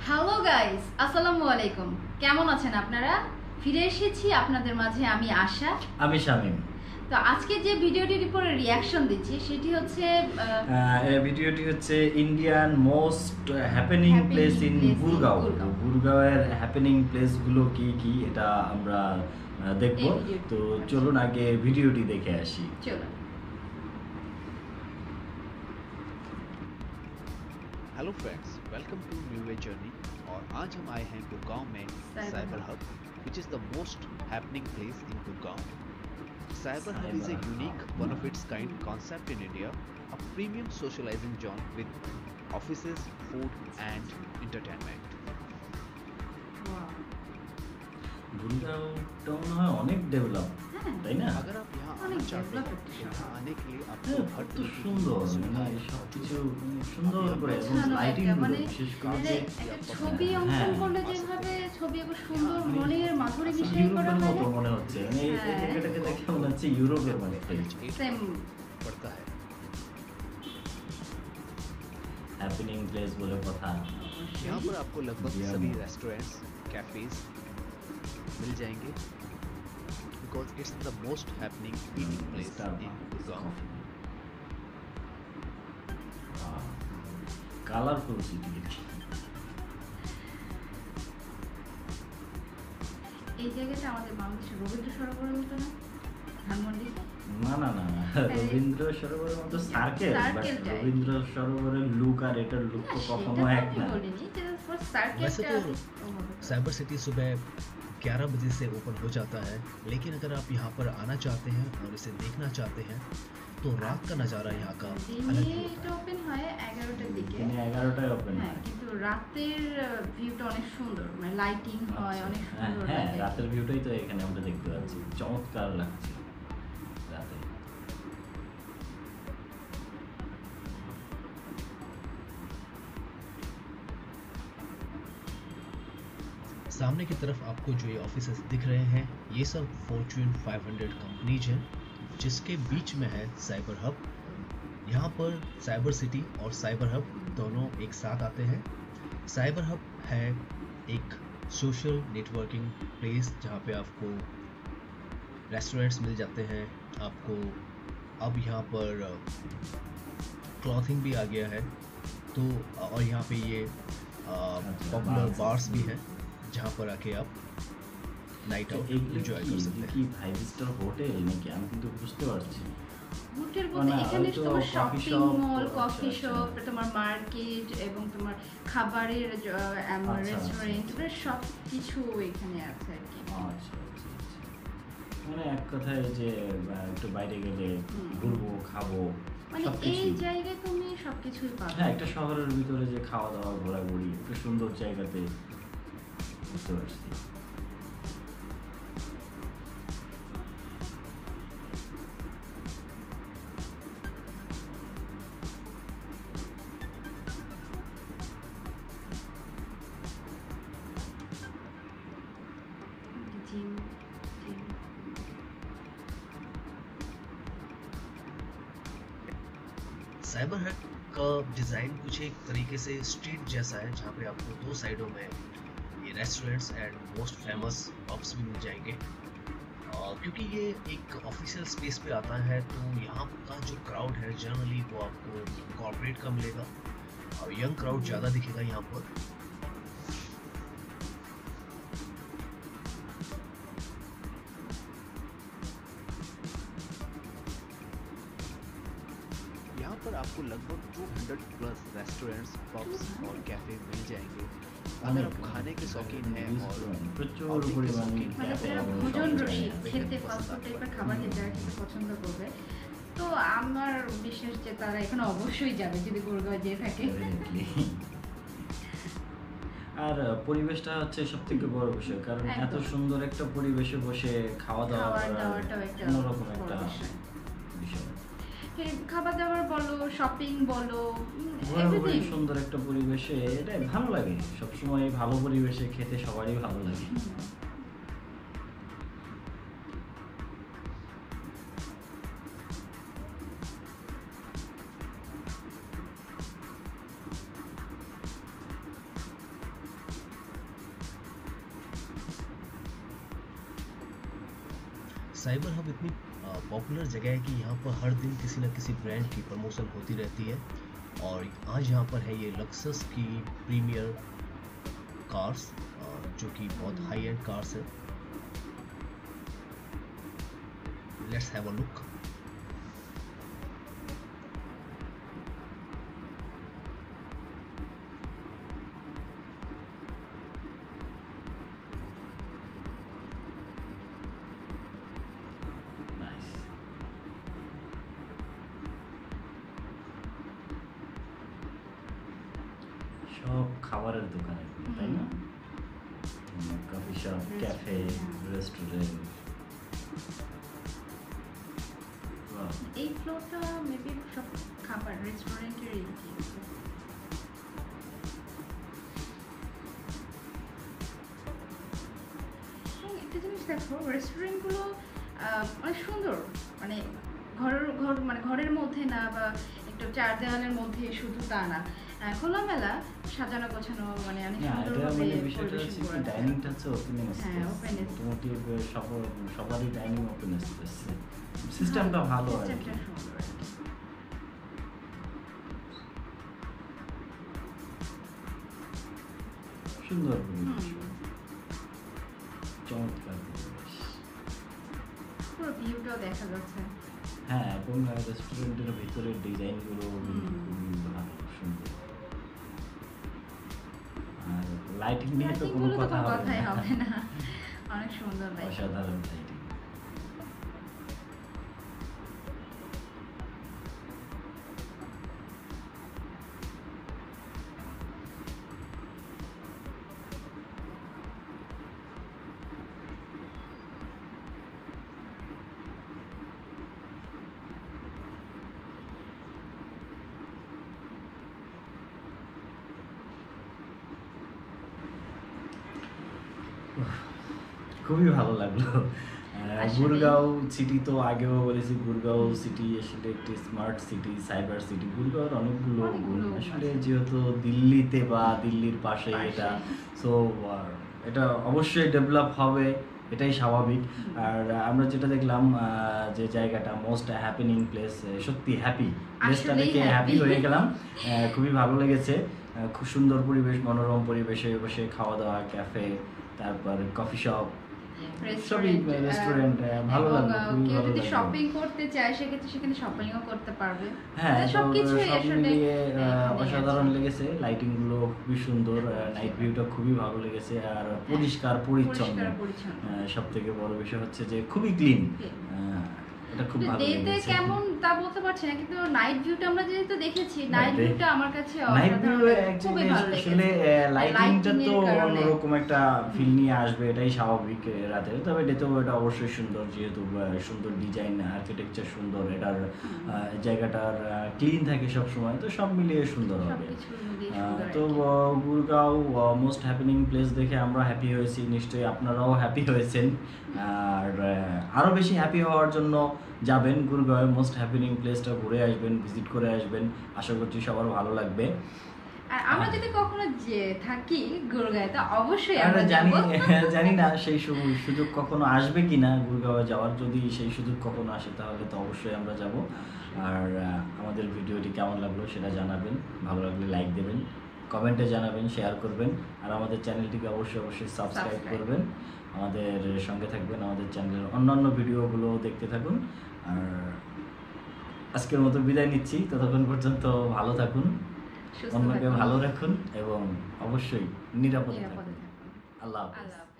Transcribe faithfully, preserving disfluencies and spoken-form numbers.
Hello guys, আসসালামু আলাইকুম। কেমন আছেন আপনারা? ফিরে এসেছি আপনাদের মাঝে আমি আশা, আমি শামিম। তো আজকে যে ভিডিওটির উপরে রিয়াকশন দিচ্ছি সেটি হচ্ছে এই ভিডিওটি হচ্ছে Indian most happening place in Gurgaon. গুরগাঁওয়ের হ্যাপেনিং প্লেসগুলো কি কি এটা আমরা দেখব। তো চলুন আগে ভিডিওটি দেখে আসি। চলুন। Hello friends, welcome to new way journey. और आज हम आए हैं गुड़गांव में cyber hub, which is the most happening place in Gurgaon. Cyber Hub is a unique, one of its kind concept in India, a premium socializing zone with offices, food and entertainment. গুরগাঁওটা মনে হয় অনেক develop, তাই না? अगर आप यहाँ आना चाहते हैं, यहाँ आने के लिए आपको हर তো সুন্দর, মানে সবকিছু সুন্দর করে এবং লাইটিং গুলো বিশেষ করে যে ছবি অঙ্কন করলে যেভাবে ছবি খুব সুন্দর মনের মাধুরী মিশিয়ে করা হয় মতো মনে হচ্ছে। মানে এই জায়গাটাকে দেখে মনে হচ্ছে ইউরোপের মানে সেম पड़ता है। হ্যাপেনিং প্লেস বলে কথা। यहाँ पर आपको लगभग सभी रेस्टोरेंट्स, कैफेज मिल जाएंगे because it's the most happening eating place in Gurgaon. Colourful city. এই জায়গাটা আমাদের বাংলাদেশের রবীন্দ্র সরোবরের মতো না? ধানমন্ডি? না না না রবীন্দ্র সরোবরের মতো সার্কেল, বাট রবীন্দ্র সরোবরের লুক আর এটার লুক তো কখনো এক না। वैसे तो साइबर सिटी सुबह ग्यारह बजे से ओपन हो जाता है, लेकिन अगर आप यहाँ पर आना चाहते हैं और इसे देखना चाहते हैं तो रात का नज़ारा यहाँ का अलग ही होता है। ওপেন হয় এগারোটার দিকে, মানে এগারোটায় ওপেন হ্যাঁ, কিন্তু রাতের ভিউটা অনেক সুন্দর, মানে লাইটিং হয় অনেক সুন্দর হ্যাঁ, লাগে। রাতের ভিউটাই তো এখানে আমরা দেখতে পাচ্ছি, চমৎকার লাগছে রাতে। सामने की तरफ आपको जो ये ऑफिसेस दिख रहे हैं, ये सब फॉर्च्यून पाँच सौ कंपनीज हैं, जिसके बीच में है साइबर हब। यहाँ पर साइबर सिटी और साइबर हब दोनों एक साथ आते हैं। साइबर हब है एक सोशल नेटवर्किंग प्लेस जहाँ पे आपको रेस्टोरेंट्स मिल जाते हैं, आपको अब यहाँ पर क्लॉथिंग भी आ गया है, तो और यहाँ पे ये पॉपुलर बार्स भी हैं जहाँ पर आके आप नाइट आउट एंजॉय कर सकते हैं। কি ফাইভ স্টার হোটেল নাকি আমি কিন্তু বুঝতে পারছি না। হোটেল বলতে এখানে তোমার শপিং মল, কফি শপ, তোমার মার্কেট এবং তোমার খাবারের রেস্টুরেন্ট, সব কিছু এখানে আছে আর কি। আচ্ছা, মানে এক কথায় যে একটু বাইরে গেলে ঘুরবো, খাবো, মানে এই জায়গায় তুমি সবকিছুই পাবে। হ্যাঁ, একটা শহরের ভিতরে যে খাওয়া দাওয়া ঘোরাঘুরি একটা সুন্দর জায়গাতে বুঝতে পারছি। साइबर हब का डिज़ाइन कुछ एक तरीके से स्ट्रीट जैसा है, जहाँ पे आपको दो साइडों में ये restaurants and most famous pubs भी मिल जाएंगे। और क्योंकि ये एक ऑफिशियल स्पेस पे आता है, तो यहाँ का जो क्राउड है जनरली वो आपको कॉर्पोरेट का मिलेगा और यंग क्राउड ज़्यादा दिखेगा यहाँ पर। यहाँ पर आपको लगभग दो सौ प्लस रेस्टोरेंट्स, पब्स और कैफे मिल जाएंगे। अगर आप खाने के शौकीन हैं और প্রচুর পরিমাণে মানে যারা ভোজন রসিক, খেতে ফাস্ট ফুড টাইপের খাবার যারা খেতে পছন্দ করবে, তো আমার বিশ্বাস যে তারা এখানে অবশ্যই যাবে যদি গুরগাঁও যেয়ে থাকে। আর পরিবেশটা হচ্ছে সব থেকে বড় বিষয়, কারণ এত সুন্দর একটা পরিবেশে বসে খাওয়া দাওয়া করা অন্যরকম একটা বিষয়। খাবার দাবার বলো, শপিং বলো, ঘোরাঘুরি, সুন্দর একটা পরিবেশে এটা ভালো লাগে। সবসময় ভালো পরিবেশে খেতে সবারই ভালো লাগে। साइबर हब इतनी पॉपुलर जगह है कि यहाँ पर हर दिन किसी न किसी ब्रांड की प्रमोशन होती रहती है। और आज यहाँ पर है ये लक्सस की प्रीमियर कार्स, जो कि बहुत हाई एंड कार्स है। Let's have a look. সব খাবারের দোকান, তাই না? Coffee shop, cafe, restaurant. এই ফ্লোরটা মেবি সব খাবার রেস্টুরেন্টের এরিয়া। একটা জিনিস দেখো, রেস্টুরেন্টগুলো অনেক সুন্দর, মানে ঘরের ঘর মানে ঘরের মধ্যে না বা একটু চার দেওয়ালের মধ্যে শুধু তা না, খোলামেলা সাজানো গোছানো, মানে অনেক সুন্দরভাবে পরিবেশন করা। ডাইনিংটা হচ্ছে ওপেন স্পেস। হ্যাঁ, ওপেন স্পেস। মোটামুটি সবার সবারই ডাইনিং ওপেন স্পেস। সিস্টেমটা ভালো আর কি। সুন্দর পরিবেশ, চমৎকার পরিবেশ, পুরো ভিউটাও দেখা যাচ্ছে। হ্যাঁ, এবং রেস্টুরেন্টের ভিতরের ডিজাইনগুলো খুবই ভালো, সুন্দর। আর লাইটিং নিয়ে তো কোনো কথা হবে না, অনেক সুন্দর লাইটিং, অসাধারণ লাইটিং। খুবই ভালো লাগলো। গুরগাঁও সিটি তো আগেও বলেছি, গুরগাঁও সিটি আসলে একটি স্মার্ট সিটি, সাইবার সিটি। গুরগাঁওর অনেকগুলো গুণ, আসলে যেহেতু দিল্লিতে বা দিল্লির পাশে এটা, সো এটা অবশ্যই ডেভেলপ হবে, এটাই স্বাভাবিক। আর আমরা যেটা দেখলাম যে জায়গাটা মোস্ট হ্যাপেনিং প্লেস, সত্যি হ্যাপি প্লেসটা দেখে হ্যাপি হয়ে গেলাম, খুবই ভালো লেগেছে। খুব সুন্দর পরিবেশ, মনোরম পরিবেশে বসে খাওয়া দাওয়া, ক্যাফে, তারপর কফি শপ, রেস্টুরেন্ট, ভালো লাগলো। কেউ যদি শপিং করতে চায় সেক্ষেত্রে সেখানে শপিংও করতে পারবে। হ্যাঁ, সবকিছু মিলিয়ে অসাধারণ লেগেছে। লাইটিং গুলো খুবই সুন্দর, নাইট ভিউটা খুবই ভালো লেগেছে, আর পরিষ্কার পরিচ্ছন্ন। সব থেকে বড় বিষয় হচ্ছে যে খুবই ক্লিন, এটা খুব ভালো লেগেছে। কেমন তা বলতে পারছি না, কিন্তু নাইট ভিউটা আমরা যেহেতু দেখেছি, নাইট ভিউটা আমার কাছে খুবই ভালো লেগেছে। আসলে লাইটিংটা তো অন্যরকম একটা ফিল নিয়ে আসবে, এটাই স্বাভাবিক রাতে। তবে ডেতেও এটা অবশ্যই সুন্দর, যেহেতু সুন্দর ডিজাইন, আর্কিটেকচার সুন্দর, এটার জায়গাটার ক্লিন থাকে সব সময়, তো সব মিলিয়ে সুন্দর হবে। তো গুরগাঁও মোস্ট হ্যাপেনিং প্লেস দেখে আমরা হ্যাপি হয়েছি, নিশ্চয়ই আপনারাও হ্যাপি হয়েছেন। আর আরও বেশি হ্যাপি হওয়ার জন্য যাবেন গুরগাঁও মোস্ট হ্যাপেনিং প্লেসটা ঘুরে আসবেন, ভিজিট করে আসবেন, আশা করছি সবার ভালো লাগবে। আর আমরা যদি কখনো যে থাকি গুরগাঁওয়ে, তো অবশ্যই আমরা জানি জানি না সেই সুযোগ কখনো আসবে কিনা গুরগাঁও যাওয়ার। যদি সেই সুযোগ কখনো আসে তাহলে তো অবশ্যই আমরা যাব। আর আমাদের ভিডিওটি কেমন লাগলো সেটা জানাবেন, ভালো লাগলে লাইক দেবেন, কমেন্টে জানাবেন, শেয়ার করবেন, আর আমাদের চ্যানেলটিকে অবশ্যই অবশ্যই সাবস্ক্রাইব করবেন, আমাদের সঙ্গে থাকবেন, আমাদের চ্যানেলের অন্যান্য ভিডিওগুলো দেখতে থাকুন। আর আজকের মতো বিদায় নিচ্ছি, ততক্ষণ পর্যন্ত ভালো থাকুন, অন্যকে ভালো রাখুন এবং অবশ্যই নিরাপদে থাকুন। আল্লাহ হাফেজ।